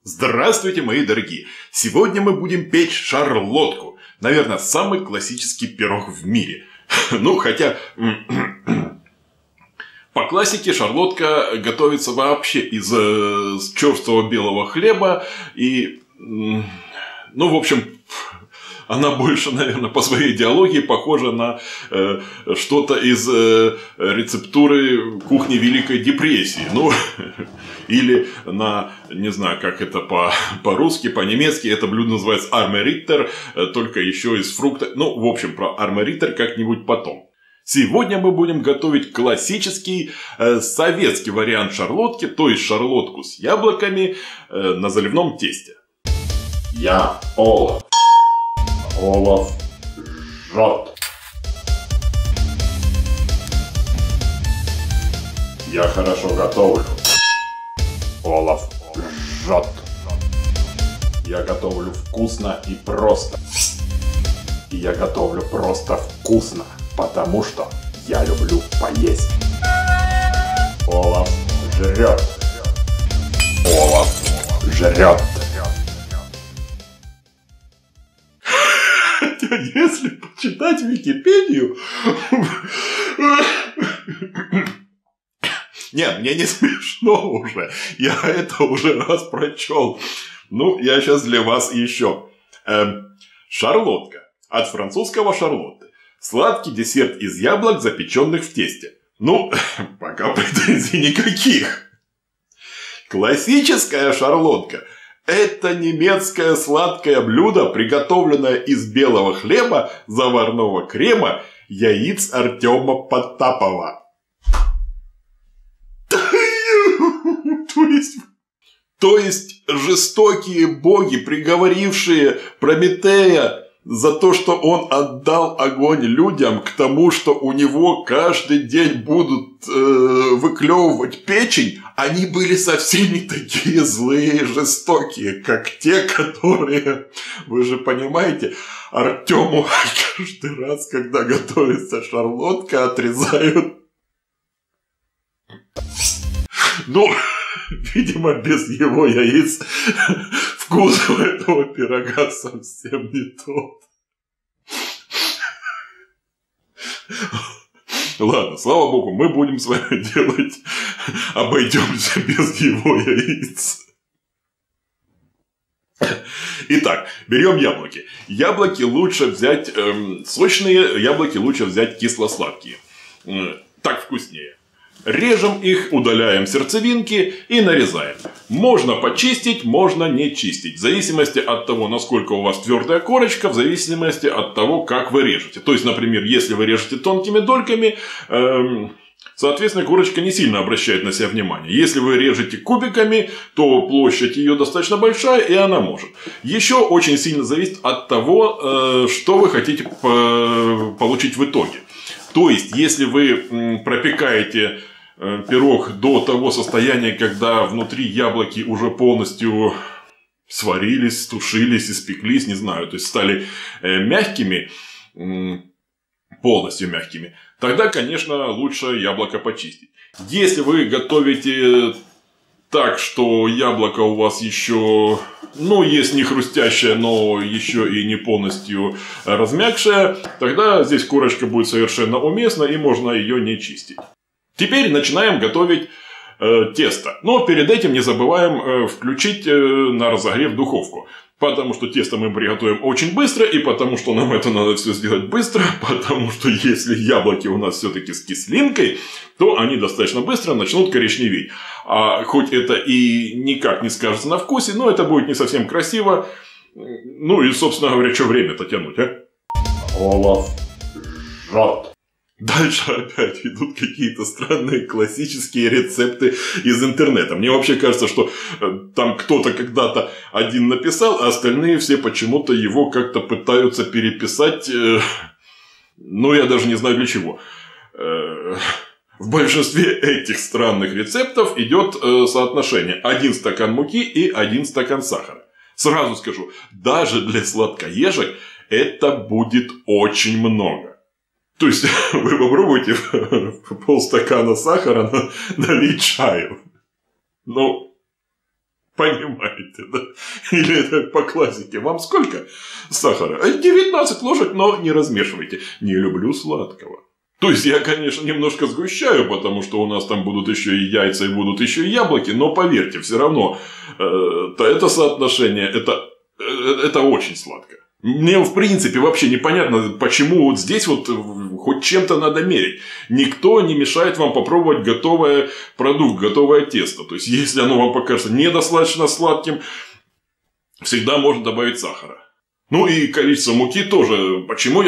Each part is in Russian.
Здравствуйте, мои дорогие! Сегодня мы будем печь шарлотку. Наверное, самый классический пирог в мире. Ну, хотя... По классике шарлотка готовится вообще из черствого белого хлеба. И... Ну, в общем... Она больше, наверное, по своей идеологии похожа на что-то из рецептуры кухни Великой депрессии. Ну, или на, не знаю, как это по-русски, по-немецки, это блюдо называется армериттер, только еще из фрукта. Ну, в общем, про армериттер как-нибудь потом. Сегодня мы будем готовить классический советский вариант шарлотки, то есть шарлотку с яблоками на заливном тесте. Я Олаф. Олаф жжет. Я хорошо готовлю. Олаф жжет. Я готовлю вкусно и просто. И я готовлю просто вкусно, потому что я люблю поесть. Олаф жрет. Олаф жрет. Если почитать Википедию... Нет, мне не смешно уже. Я это уже раз прочел. Ну, я сейчас для вас еще. Шарлотка. От французского шарлотты. Сладкий десерт из яблок, запеченных в тесте. Ну, пока претензий никаких. Классическая шарлотка. Это немецкое сладкое блюдо, приготовленное из белого хлеба, заварного крема, яиц Артема Потапова. То есть жестокие боги, приговорившие Прометея за то, что он отдал огонь людям, к тому, что у него каждый день будут выклевывать печень, они были совсем не такие злые и жестокие, как те, которые, вы же понимаете, Артему каждый раз, когда готовится шарлотка, отрезают. Ну, видимо, без его яиц вкус у этого пирога совсем не тот. Ладно, слава богу, мы будем с вами делать, обойдемся без его яиц. Итак, берем яблоки. Яблоки лучше взять сочные, яблоки лучше взять кисло-сладкие. Так вкуснее. Режем их, удаляем сердцевинки и нарезаем. Можно почистить, можно не чистить. В зависимости от того, насколько у вас твердая корочка, в зависимости от того, как вы режете. То есть, например, если вы режете тонкими дольками, соответственно, корочка не сильно обращает на себя внимание. Если вы режете кубиками, то площадь ее достаточно большая, и она может. Еще очень сильно зависит от того, что вы хотите получить в итоге. То есть, если вы пропекаете пирог до того состояния, когда внутри яблоки уже полностью сварились, стушились, испеклись, не знаю, то есть стали мягкими, полностью мягкими, тогда, конечно, лучше яблоко почистить. Если вы готовите так, что яблоко у вас еще, ну, есть не хрустящее, но еще и не полностью размягшее, тогда здесь корочка будет совершенно уместна и можно ее не чистить. Теперь начинаем готовить тесто. Но перед этим не забываем включить на разогрев духовку. Потому что тесто мы приготовим очень быстро, и потому что нам это надо все сделать быстро, потому что если яблоки у нас все-таки с кислинкой, то они достаточно быстро начнут коричневеть. А хоть это и никак не скажется на вкусе, но это будет не совсем красиво. Ну и, собственно говоря, что время-то тянуть, а? Олаф жжет. Дальше опять идут какие-то странные классические рецепты из интернета. Мне вообще кажется, что там кто-то когда-то один написал, а остальные все почему-то его как-то пытаются переписать. Ну, я даже не знаю для чего. В большинстве этих странных рецептов идет соотношение 1 стакан муки и 1 стакан сахара. Сразу скажу, даже для сладкоежек это будет очень много. То есть, вы попробуйте полстакана сахара налить чаю. Ну, Понимаете, да? Или это по классике. Вам сколько сахара? 19 ложек, но не размешивайте. Не люблю сладкого. То есть, я, конечно, немножко сгущаю, потому что у нас там будут еще и яйца, и будут еще и яблоки, но поверьте, все равно это соотношение, это очень сладко. Мне, в принципе, вообще непонятно, почему вот здесь вот хоть чем-то надо мерить. Никто не мешает вам попробовать готовый продукт, готовое тесто. То есть, если оно вам покажется недостаточно сладким, всегда можно добавить сахара. Ну и количество муки тоже. Почему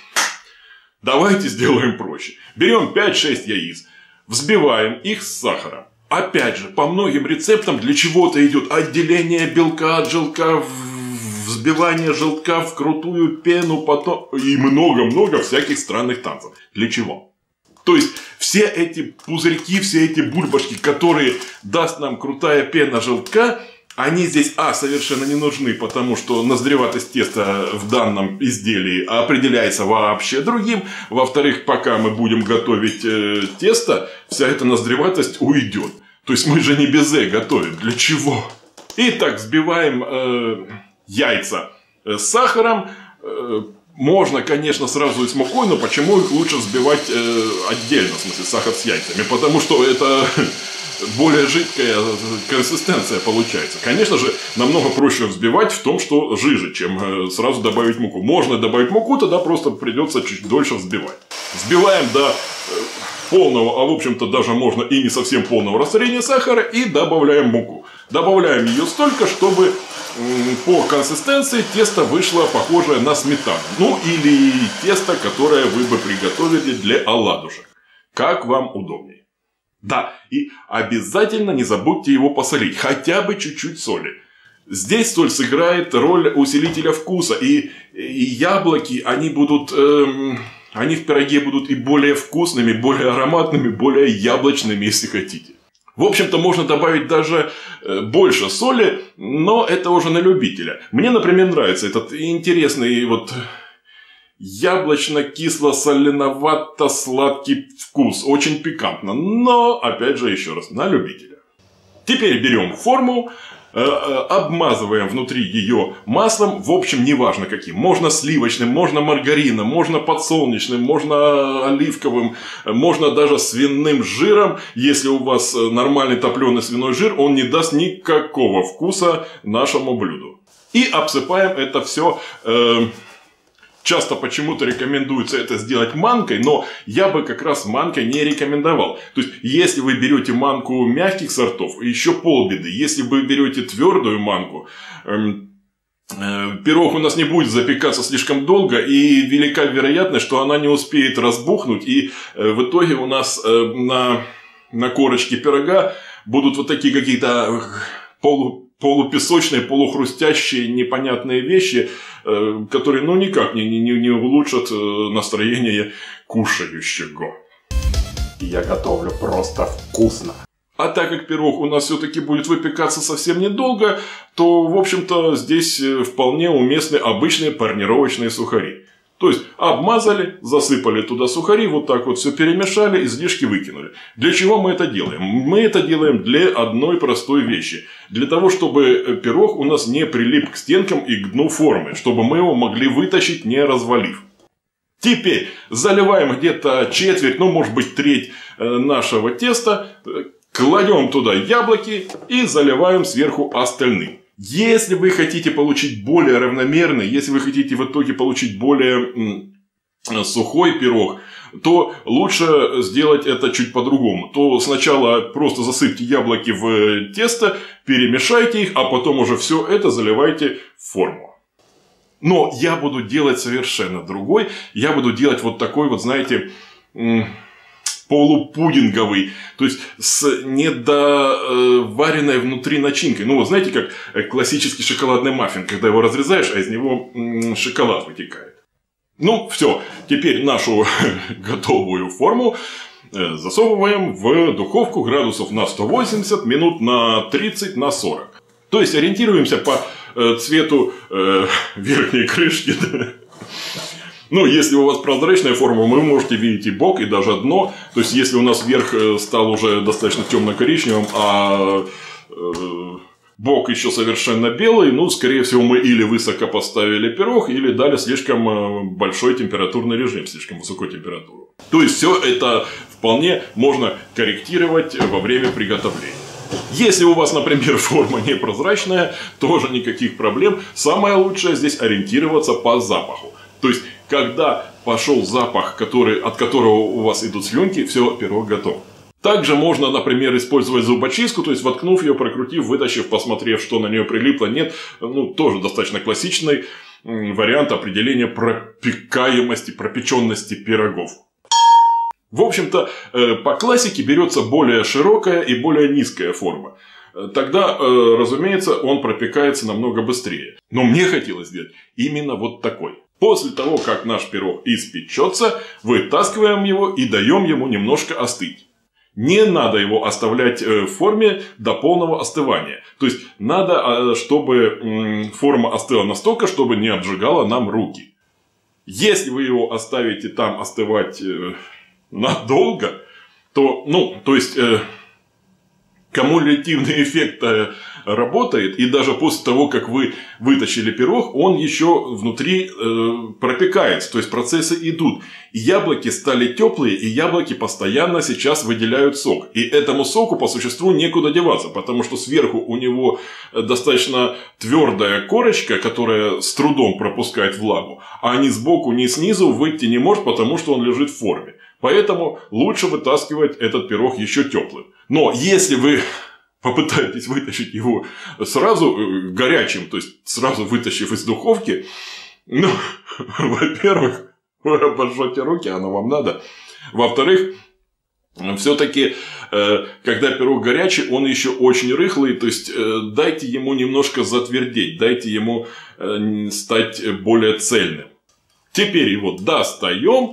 Давайте сделаем проще. Берем 5-6 яиц, взбиваем их с сахаром. Опять же, по многим рецептам для чего-то идет отделение белка от желтка, взбивание желтка в крутую пену, потом и много-много всяких странных танцев. Для чего? То есть, все эти пузырьки, все эти бульбашки, которые даст нам крутая пена желтка, они здесь, совершенно не нужны, потому что назреватость теста в данном изделии определяется вообще другим. Во-вторых, пока мы будем готовить тесто, вся эта назреватость уйдет. То есть, мы же не безе готовим. Для чего? Итак, взбиваем яйца с сахаром. Можно, конечно, сразу и с мукой, но почему их лучше взбивать отдельно, в смысле, сахар с яйцами? Потому что это более жидкая консистенция получается. Конечно же, намного проще взбивать в том, что жиже, чем сразу добавить муку. Можно добавить муку, тогда просто придется чуть дольше взбивать. Взбиваем до полного, а в общем-то даже можно и не совсем полного растворения сахара, и добавляем муку. Добавляем ее столько, чтобы по консистенции тесто вышло похожее на сметану. Ну или тесто, которое вы бы приготовили для оладушек. Как вам удобнее. Да, и обязательно не забудьте его посолить. Хотя бы чуть-чуть соли. Здесь соль сыграет роль усилителя вкуса. И яблоки, они будут... Они в пироге будут и более вкусными, более ароматными, более яблочными, если хотите. В общем-то, можно добавить даже больше соли, но это уже на любителя. Мне, например, нравится этот интересный вот яблочно-кисло-соленовато-сладкий вкус. Очень пикантно, но, опять же, еще раз, на любителя. Теперь берем форму, обмазываем внутри ее маслом, в общем, неважно каким. Можно сливочным, можно маргарином, можно подсолнечным, можно оливковым, можно даже свиным жиром. Если у вас нормальный топленый свиной жир, он не даст никакого вкуса нашему блюду. И обсыпаем это все. Часто почему-то рекомендуется это сделать манкой, но я бы как раз манкой не рекомендовал. То есть, если вы берете манку мягких сортов, еще полбеды. Если вы берете твердую манку, пирог у нас не будет запекаться слишком долго, и велика вероятность, что она не успеет разбухнуть, и в итоге у нас на корочке пирога будут вот такие какие-то полупесочные, полухрустящие, непонятные вещи, которые, ну, никак не улучшат настроение кушающего. Я готовлю просто вкусно. А так как пирог у нас все-таки будет выпекаться совсем недолго, то, в общем-то, здесь вполне уместны обычные панировочные сухари. То есть, обмазали, засыпали туда сухари, вот так вот все перемешали, излишки выкинули. Для чего мы это делаем? Мы это делаем для одной простой вещи. Для того, чтобы пирог у нас не прилип к стенкам и к дну формы. Чтобы мы его могли вытащить, не развалив. Теперь заливаем где-то четверть, ну может быть треть нашего теста. Кладем туда яблоки и заливаем сверху остальным. Если вы хотите получить более равномерный, если вы хотите в итоге получить более сухой пирог, то лучше сделать это чуть по-другому. То сначала просто засыпьте яблоки в тесто, перемешайте их, а потом уже все это заливайте в форму. Но я буду делать совершенно другой. Я буду делать вот такой вот, знаете, полупудинговый, то есть с недоваренной внутри начинкой. Ну, вот знаете, как классический шоколадный маффин, когда его разрезаешь, а из него шоколад вытекает. Ну, все, теперь нашу готовую форму засовываем в духовку градусов на 180, минут на 30, на 40. То есть, ориентируемся по цвету верхней крышки. Ну, если у вас прозрачная форма, вы можете видеть и бок, и даже дно. То есть, если у нас верх стал уже достаточно темно-коричневым, а Бок еще совершенно белый, ну, скорее всего, мы или высоко поставили пирог, или дали слишком большой температурный режим, слишком высокую температуру. То есть, все это вполне можно корректировать во время приготовления. Если у вас, например, форма непрозрачная, тоже никаких проблем. Самое лучшее здесь ориентироваться по запаху. То есть, когда пошел запах, от которого у вас идут слюнки, все, пирог готов. Также можно, например, использовать зубочистку, то есть воткнув ее, прокрутив, вытащив, посмотрев, что на нее прилипло, нет. Ну, тоже достаточно классичный вариант определения пропекаемости, пропеченности пирогов. В общем-то, по классике берется более широкая и более низкая форма. Тогда, разумеется, он пропекается намного быстрее. Но мне хотелось сделать именно вот такой. После того, как наш пирог испечется, вытаскиваем его и даем ему немножко остыть. Не надо его оставлять в форме до полного остывания. То есть, надо, чтобы форма остыла настолько, чтобы не обжигала нам руки. Если вы его оставите там остывать надолго, то, кумулятивный эффект работает, и даже после того, как вы вытащили пирог, он еще внутри пропекается, то есть процессы идут. И яблоки стали теплые, и яблоки постоянно сейчас выделяют сок. И этому соку по существу некуда деваться, потому что сверху у него достаточно твердая корочка, которая с трудом пропускает влагу, а ни сбоку, ни снизу выйти не может, потому что он лежит в форме. Поэтому лучше вытаскивать этот пирог еще теплым. Но если вы попытаетесь вытащить его сразу горячим, то есть сразу вытащив из духовки, ну, во-первых, вы обожжете руки, оно вам надо. Во-вторых, все-таки, когда пирог горячий, он еще очень рыхлый, то есть дайте ему немножко затвердеть, дайте ему стать более цельным. Теперь его достаем,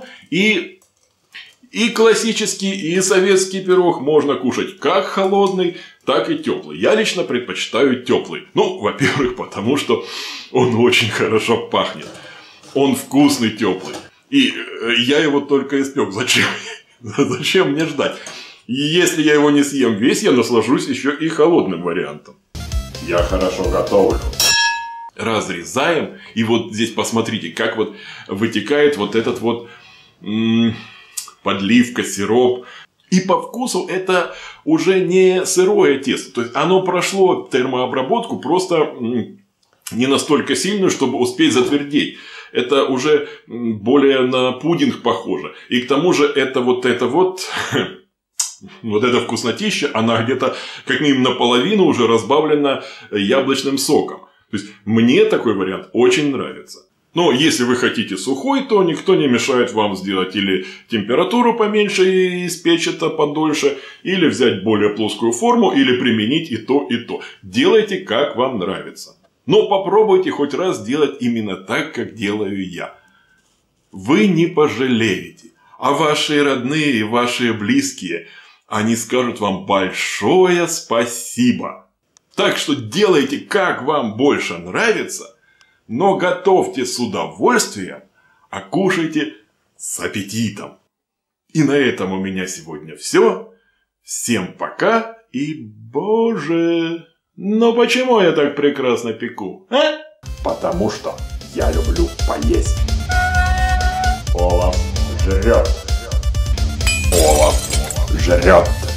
и классический, и советский пирог можно кушать как холодный, так и теплый. Я лично предпочитаю теплый. Ну, во-первых, потому что он очень хорошо пахнет. Он вкусный теплый. И я его только испек. Зачем мне ждать? И если я его не съем весь, я наслажусь еще и холодным вариантом. Я хорошо готовлю. Разрезаем. И вот здесь посмотрите, как вот вытекает вот этот вот подливка, сироп. И по вкусу это уже не сырое тесто. То есть оно прошло термообработку просто не настолько сильную, чтобы успеть затвердеть. Это уже более на пудинг похоже. И к тому же вот эта вкуснотища, она где-то как минимум наполовину уже разбавлена яблочным соком. То есть мне такой вариант очень нравится. Но если вы хотите сухой, то никто не мешает вам сделать или температуру поменьше и испечь это подольше, или взять более плоскую форму, или применить и то, и то. Делайте, как вам нравится. Но попробуйте хоть раз делать именно так, как делаю я. Вы не пожалеете. А ваши родные и ваши близкие, они скажут вам большое спасибо. Так что делайте, как вам больше нравится. Но готовьте с удовольствием, а кушайте с аппетитом. И на этом у меня сегодня все. Всем пока и боже, но почему я так прекрасно пеку, а? Потому что я люблю поесть. Олаф жрет. Олаф жрет.